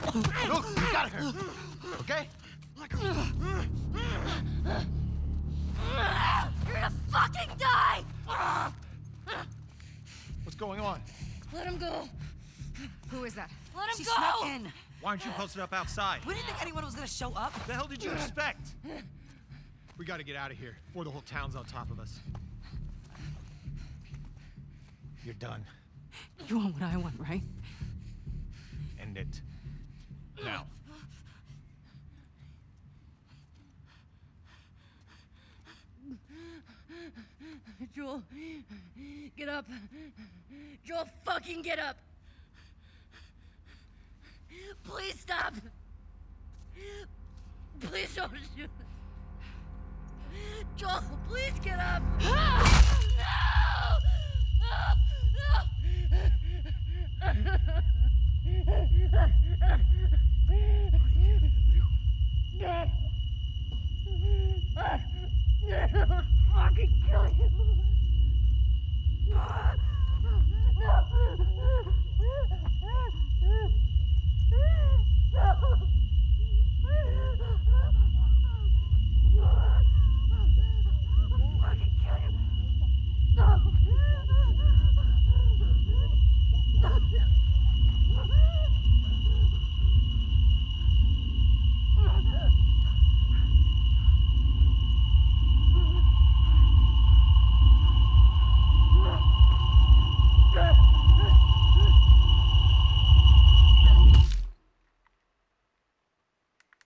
Look, you got her. Okay? You're gonna fucking die! What's going on? Let him go. Who is that? Let him She go! snuck in. Why aren't you posted up outside? We didn't think anyone was gonna show up. What the hell did you expect? We gotta get out of here before the whole town's on top of us. You're done. You want what I want, right? End it. Now. Joel, get up. Joel, fucking get up. Please stop. Please don't shoot. Joel, please get up. No! Fucking kill you.